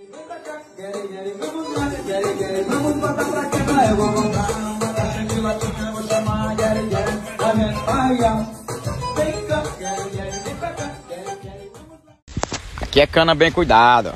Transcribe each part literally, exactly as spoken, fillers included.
Vamos botar pra quebrar, eu vou voltar. De latinha, vou chamar, Gary, Gary, a minha paia. Vem cá, Gary, Gary, vem pra cá, Gary, Gary, vamos lá. Aqui é cana bem cuidada,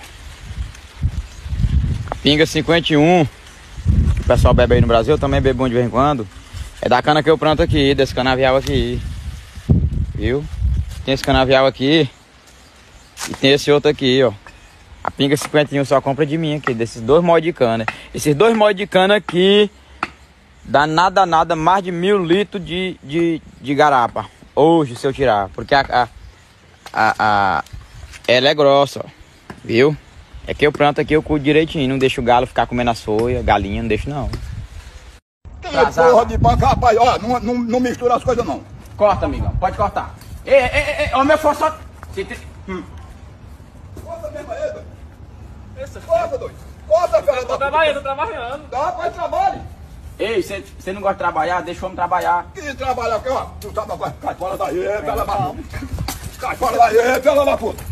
ó. Pinga cinquenta e um, que o pessoal bebe aí no Brasil, eu também bebo de vez em quando. É da cana que eu planto aqui, desse canavial aqui. Viu? Tem esse canavial aqui e tem esse outro aqui, ó. A pinga cinquenta e um só compra de mim aqui, desses dois molhos de cana. Esses dois molhos de cana aqui dá nada, nada, mais de mil litros de, de, de garapa. Hoje, se eu tirar. Porque a, a, a, a ela é grossa, ó. Viu? É que eu planto aqui, eu cuido direitinho. Não deixo o galo ficar comendo a soia, galinha, não deixo não. Que porra de banca, rapaz, ó, não, não, não mistura as coisas não. Corta, amigão, pode cortar. Ei, ei, ei, ei, ó, meu forço. Hum. Corta mesmo aí, doido. Corta, doido. Corta, velho. Tô trabalhando, tô trabalhando. Dá, vai, trabalhe. Ei, você não gosta de trabalhar? Deixa o homem trabalhar. Que trabalha aqui, ó. Tu tá, vai, cai fora daí, pela da puta. Cai fora daí, pela da puta.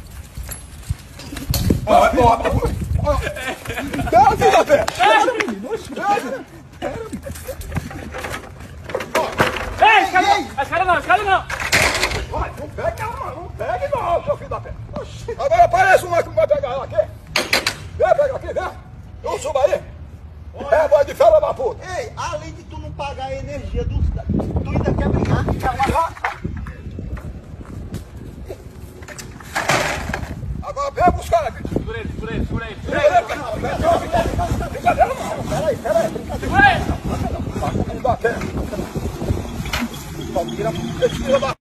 Ó, ó, ó. Dá, filho da pé. Ei, escada não, escada não, escada não. Vai, não pegue não, não pegue não, seu filho da pé. Agora aparece uma que vai pegar ela aqui. Vem, pega aqui, vem. Eu subo aí. É, vai de fela da puta. Ei, além de tu não pagar a energia dos... Tu ainda quer brigar? Quer pagar? Agora vem buscar aqui. Segura ele, segura ele, segura ele. Segura ele. Brincadeira não. Peraí, peraí. Segura ele. Não dá pé. Tira, tira da...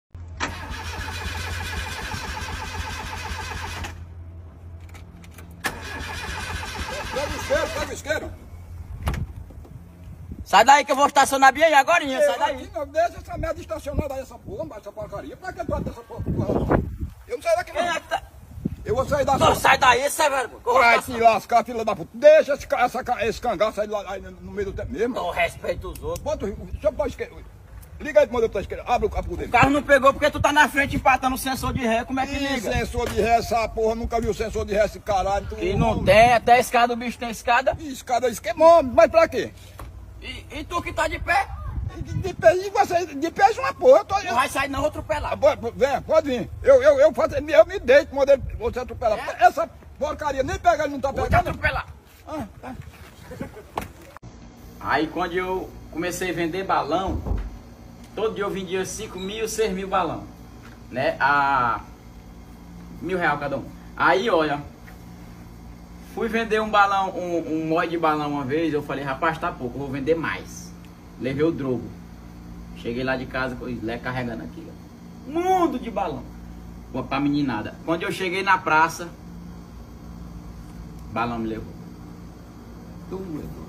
Pega o isqueiro, pega o isqueiro. Sai daí que eu vou estacionar bem aí agora, sai daí. Aqui, não, deixa essa merda estacionada aí, essa porra, essa porcaria. Pra que tu vai ter essa porra? Eu não saio daqui não. Quem é que tá... Eu vou sair daqui. Não, sai daí, sai, velho. Vai se lascar, filha da puta. Deixa esse, essa, esse cangaço aí, lá, aí no meio do tempo mesmo. Não respeita os outros. Bota o... Deixa eu botar o isqueiro. Liga aí pro modelo da esquerda. Abre o capô dele. O carro não pegou porque tu tá na frente empatando o sensor de ré. Como é que Ih, liga? sensor de ré, essa porra. Nunca viu sensor de ré, esse caralho. Tu... E não tem, até a escada, o bicho tem escada. Ih, escada esquemou, mas pra quê? E, e tu que tá de pé? De, de pé, e você, de pé é uma porra. Eu tô, Não eu, vai sair não, vou atropelar. ah, pode, vem, pode vir. Eu, eu, eu, faço, eu me deito, modelo, você atropela. É? Essa porcaria, nem pega, ele não tá Vou te pegando. atropelar. Ah, tá. Aí quando eu comecei a vender balão, todo dia eu vendia cinco mil, seis mil balão, né? A mil real cada um. Aí, olha, fui vender um balão, um, um molde de balão uma vez, eu falei, rapaz, tá pouco, eu vou vender mais. Levei o drogo. Cheguei lá de casa com o Slé carregando aqui, ó. Mundo de balão. Pô, pra meninada. Quando eu cheguei na praça, balão me levou. Tu me levou.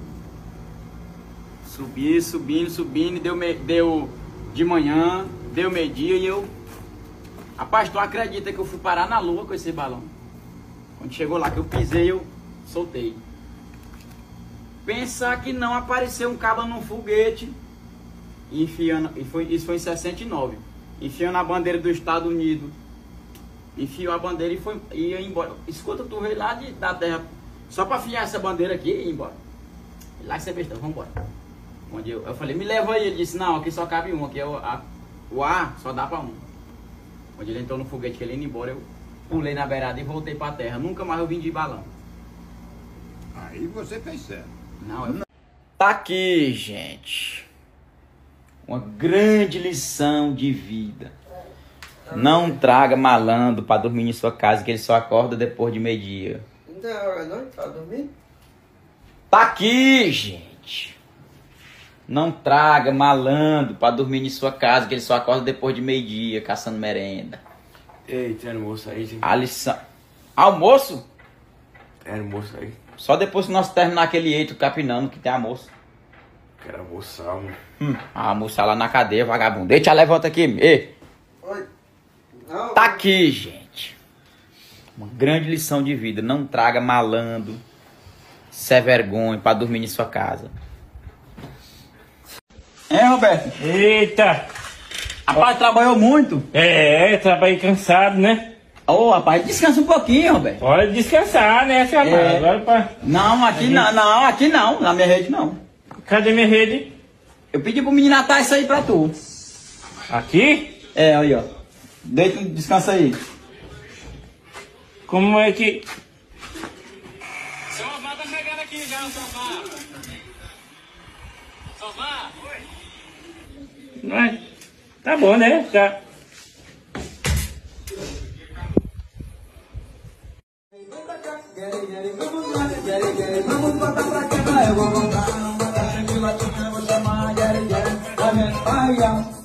Subi, subindo, subindo, deu, me, deu de manhã, deu meio-dia e eu... Rapaz, tu acredita que eu fui parar na lua com esse balão? Quando chegou lá que eu pisei, eu soltei. Pensar que não apareceu um cabo num foguete, enfiando, e foi, isso foi em sessenta e nove, enfiando a bandeira do Estados Unidos, enfiou a bandeira e foi e ia embora. Escuta, tu veio lá de, da terra, só pra afiar essa bandeira aqui e ir embora. E lá você besta, vamos embora. Onde eu, eu falei, me leva aí, ele disse, não, aqui só cabe um, aqui é o, a, o ar só dá pra um. Quando ele entrou no foguete, que ele ia embora, eu pulei na beirada e voltei pra terra, nunca mais eu vim de balão. Aí você fez certo. Não, eu não. Tá aqui, gente. Uma grande lição de vida. Não traga malandro pra dormir em sua casa, que ele só acorda depois de meio-dia. Não é hora não, tá dormindo? Tá aqui, gente. Não traga malandro pra dormir em sua casa, que ele só acorda depois de meio-dia, caçando merenda. Ei, tem almoço aí, gente? A lição... Almoço? Tem almoço aí? Só depois que nós terminar aquele eito capinando que tem almoço. Quero almoçar, mano. Hum, almoçar lá na cadeia, vagabundo. Deixa, levanta aqui. Ei. Oi. Não, Tá aqui, gente. Uma grande lição de vida. Não traga malandro, sem vergonha, pra dormir em sua casa. É, Roberto? Eita! Rapaz, trabalhou muito. É, trabalhei cansado, né? Ô, rapaz, descansa um pouquinho, Roberto. Pode descansar, né, seu rapaz? É. Agora pra... Não, aqui não, não, aqui não, na minha rede não. Cadê minha rede? Eu pedi pro menino atar isso aí pra tu. Aqui? É, aí, ó. Deita, descansa aí. Como é que... Sofá tá chegando aqui já, o sofá. Sofá? Não é... Tá bom, né? Tá... Vamos botar pra quebrar, eu vou voltar. Uma latinha, vou chamar, Gary, Gary. Tá vendo? Ai, ai.